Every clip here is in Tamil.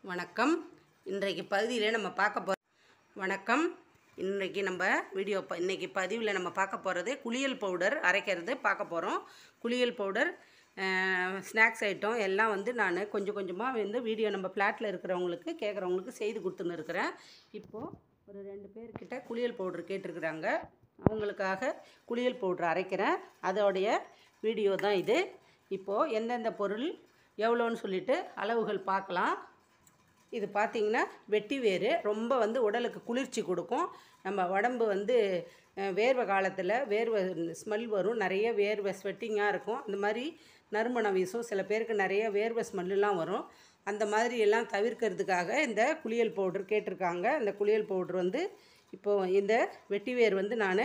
வணக்கம். இன்றைக்கு பகுதியில் நம்ம பார்க்க போகிறோம். வணக்கம். இன்றைக்கி பதிவில் நம்ம பார்க்க போகிறது குளியல் பவுடர் அரைக்கிறது பார்க்க போகிறோம். குளியல் பவுடர் ஸ்நாக்ஸ் ஐட்டம் எல்லாம் நான் கொஞ்சம் கொஞ்சமாக வீடியோ நம்ம ஃப்ளாட்டில் இருக்கிறவங்களுக்கு கேட்குறவங்களுக்கு செய்து கொடுத்துன்னு இருக்கிறேன். இப்போது ஒரு 2 பேர்கிட்ட குளியல் பவுடர் கேட்டிருக்கிறாங்க. அவங்களுக்காக குளியல் பவுடர் அரைக்கிறேன். அதோடைய வீடியோ தான் இது. இப்போது எந்தெந்த பொருள் எவ்வளோன்னு சொல்லிட்டு அளவுகள் பார்க்கலாம். இது பார்த்திங்கன்னா வெட்டி வேறு ரொம்ப உடலுக்கு குளிர்ச்சி கொடுக்கும். நம்ம உடம்பு வேர்வை காலத்தில் வேர்வை ஸ்மெல் வரும், நிறைய வேர்வை ஸ்வெட்டிங்காக இருக்கும். இந்த மாதிரி நறுமணம் வீசும். சில பேருக்கு நிறைய வேர்வை ஸ்மெல்லாம் வரும். அந்த மாதிரி எல்லாம் தவிர்க்கிறதுக்காக இந்த குளியல் பவுட்ரு கேட்டிருக்காங்க. இந்த குளியல் பவுட்ரு இப்போது இந்த வெட்டி வேர் நான்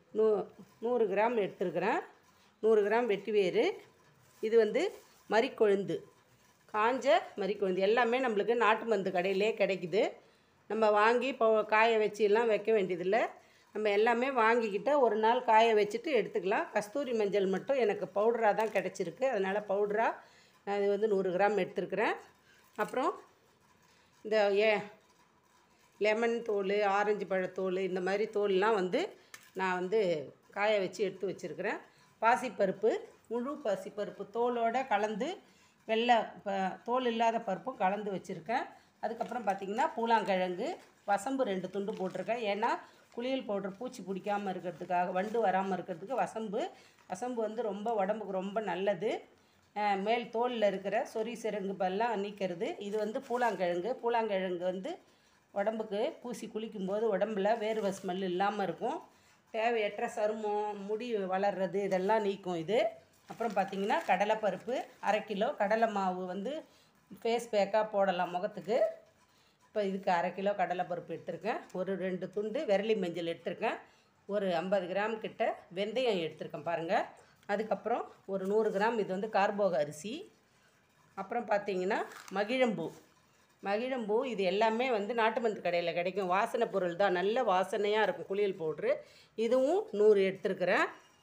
100 கிராம் எடுத்துருக்கிறேன். 100 கிராம் வெட்டி வேர். இது மறிக்கொழுந்து, காஞ்ச மறிக்கொழுந்து எல்லாமே நம்மளுக்கு நாட்டு மருந்து கடையிலே கிடைக்குது. நம்ம வாங்கி காய வச்சு எல்லாம் வைக்க வேண்டியதில்லை. நம்ம எல்லாமே வாங்கிக்கிட்ட ஒரு நாள் காய வச்சுட்டு எடுத்துக்கலாம். கஸ்தூரி மஞ்சள் மட்டும் எனக்கு பவுடராக தான் கிடச்சிருக்கு. அதனால் பவுடராக இது 100 கிராம் எடுத்துருக்கிறேன். அப்புறம் இந்த லெமன் தோல், ஆரஞ்சு பழத்தோல், இந்த மாதிரி தோல்லாம் நான் காய வச்சு எடுத்து வச்சுருக்கிறேன். பாசிப்பருப்பு, முழு பாசிப்பருப்பு தோலோடு கலந்து, வெள்ளை தோல் இல்லாத பருப்பும் கலந்து வச்சுருக்கேன். அதுக்கப்புறம் பார்த்திங்கன்னா பூலாங்கிழங்கு, வசம்பு 2 துண்டு போட்டிருக்கேன். ஏன்னா குளியல் பவுடர் பூச்சி பிடிக்காமல் இருக்கிறதுக்காக, வண்டு வராமல் இருக்கிறதுக்கு வசம்பு ரொம்ப உடம்புக்கு ரொம்ப நல்லது. மேல் தோலில் இருக்கிற சொறி சிரங்குப்பெல்லாம் நீக்கிறது. இது பூலாங்கிழங்கு உடம்புக்கு பூசி குளிக்கும்போது உடம்புல வேர்வை ஸ்மெல் இல்லாமல் இருக்கும். தேவையற்ற சருமம், முடி வளர்றது இதெல்லாம் நீக்கும் இது. அப்புறம் பார்த்திங்கன்னா கடலைப்பருப்பு 1/2 கிலோ. கடலை மாவு ஃபேஸ் பேக்காக போடலாம் முகத்துக்கு. இப்போ இதுக்கு 1/2 கிலோ கடலைப்பருப்பு எடுத்திருக்கேன். ஒரு 2 துண்டு விரலி மஞ்சள் எடுத்திருக்கேன். ஒரு 50 கிராம் கிட்ட வெந்தயம் எடுத்திருக்கேன் பாருங்கள். அதுக்கப்புறம் ஒரு 100 கிராம் இது கார்போக அரிசி. அப்புறம் பார்த்திங்கன்னா மகிழம்பூ இது எல்லாமே நாட்டு மருந்து கடையில் கிடைக்கும். வாசனை பொருள் தான், நல்ல வாசனையாக இருக்கும் குளியல் பவுட்ரு. இதுவும் 100 எடுத்துருக்கிறேன்.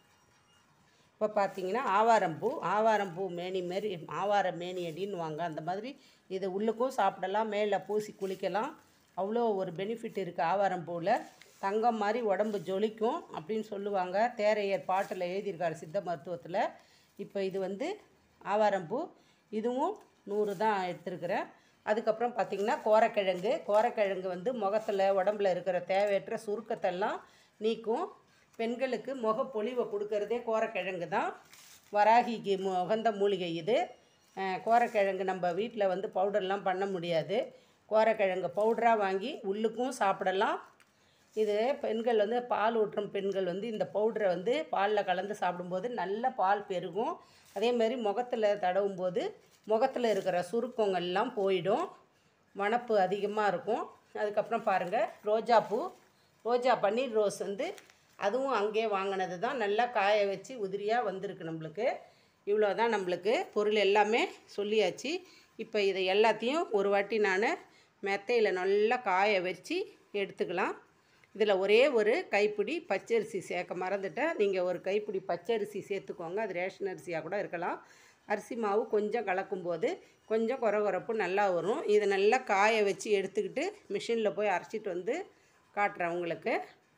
இப்போ பார்த்திங்கன்னா ஆவாரம்பூ மேனி மாரி, ஆவார மேனி அடின்னு வாங்க, அந்த மாதிரி இதை உள்ளுக்கும் சாப்பிடலாம், மேலே பூசி குளிக்கலாம். அவ்வளோ ஒரு பெனிஃபிட் இருக்குது ஆவாரம்பூவில். தங்கம் மாதிரி உடம்பு ஜொலிக்கும் அப்படின்னு சொல்லுவாங்க. தேரையர் பாட்டில் எழுதியிருக்காரு சித்த மருத்துவத்தில். இப்போ இது ஆவாரம்பூ, இதுவும் 100 தான் எடுத்துருக்கிறேன். அதுக்கப்புறம் பார்த்திங்கன்னா கோரக்கிழங்கு முகத்தில் உடம்புல இருக்கிற தேவையற்ற சுருக்கத்தெல்லாம் நீக்கும். பெண்களுக்கு முகப்பொலிவை கொடுக்கறதே கோரக்கிழங்கு தான். வராகிக்கு உகந்த மூலிகை இது. கோரக்கிழங்கு நம்ம வீட்டில் பவுடர்லாம் பண்ண முடியாது. கோரக்கிழங்கு பவுடராக வாங்கி உள்ளுக்கும் சாப்பிடலாம். இது பெண்கள் பால் ஊற்றும் பெண்கள் இந்த பவுடரை பாலில் கலந்து சாப்பிடும்போது நல்ல பால் பெருகும். அதேமாதிரி முகத்தில் தடவும் போது முகத்தில் இருக்கிற சுருக்கங்கள்லாம் போயிடும், வனப்பு அதிகமாக இருக்கும். அதுக்கப்புறம் பாருங்கள் ரோஜா பன்னீர் ரோஸ் அதுவும் அங்கேயே வாங்கினது தான். நல்லா காய வச்சு உதிரியாக வந்திருக்கு நம்மளுக்கு. இவ்வளோ தான் நம்மளுக்கு பொருள் எல்லாமே சொல்லியாச்சு. இப்போ இதை எல்லாத்தையும் ஒரு வாட்டி நான் மெத்தையில் நல்லா காய வச்சு எடுத்துக்கலாம். இதில் ஒரே ஒரு கைப்பிடி பச்சரிசி சேர்க்க மறந்துட்டேன். நீங்கள் ஒரு கைப்பிடி பச்சரிசி சேர்த்துக்கோங்க. அது ரேஷன் அரிசியாக கூட இருக்கலாம். அரிசி மாவு கொஞ்சம் கலக்கும்போது கொஞ்சம் கொரகொரப்பு நல்லா வரும். இதை நல்லா காய வச்சு எடுத்துக்கிட்டு மிஷினில் போய் அரைச்சிட்டு காட்டுறேன் உங்களுக்கு.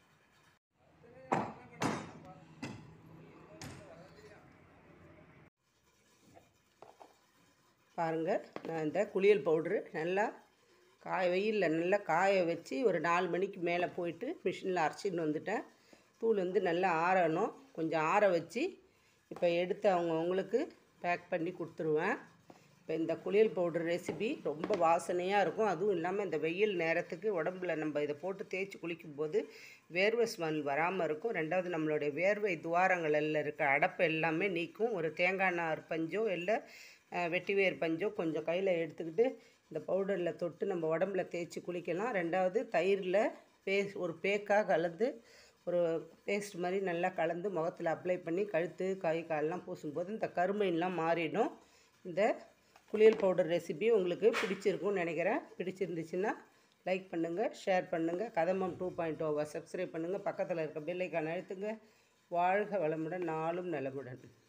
பாருங்கள், நான் இந்த குளியல் பவுட்ரு நல்லா வெயிலில் நல்லா காய வச்சு ஒரு 4 மணிக்கு மேலே போயிட்டு மிஷினில் அரைச்சின்னு வந்துட்டேன். தூள் நல்லா ஆறணும். கொஞ்சம் ஆற வச்சு இப்போ எடுத்து அவங்களுக்கு பேக் பண்ணி கொடுத்துருவேன். இப்போ இந்த குளியல் பவுடர் ரெசிபி ரொம்ப வாசனையாக இருக்கும். அதுவும் இல்லாமல் இந்த வெயில் நேரத்துக்கு உடம்புல நம்ம இதை போட்டு தேய்ச்சி குளிக்கும்போது வேர்வை ஸ்மெல் வராமல் இருக்கும். 2வது நம்மளுடைய வேர்வை துவாரங்களில் இருக்க அடப்பு எல்லாமே நீக்கும். ஒரு தேங்காய் நார் பஞ்சோ இல்லை வெட்டி வேர் பஞ்சோ கொஞ்சம் கையில் எடுத்துக்கிட்டு இந்த பவுடரில் தொட்டு நம்ம உடம்புல தேய்ச்சி குளிக்கலாம். 2வது தயிரில் ஒரு பேக்காக கலந்து ஒரு பேஸ்ட் மாதிரி நல்லா கலந்து முகத்தில் அப்ளை பண்ணி கழுத்து கை காலெலாம் பூசும்போது இந்த கருமையெல்லாம் மாறிடும். இந்த குளியல் பவுடர் ரெசிபி உங்களுக்கு பிடிச்சிருக்கும்னு நினைக்கிறேன். பிடிச்சிருந்துச்சுன்னா லைக் பண்ணுங்கள், ஷேர் பண்ணுங்கள். கதம்பம் 2.0 சப்ஸ்கிரைப் பண்ணுங்கள். பக்கத்தில் இருக்க பெல் ஐக்கான் அழுத்துங்க. வாழ்க வளமுடன், நாளும் நலமுடன்.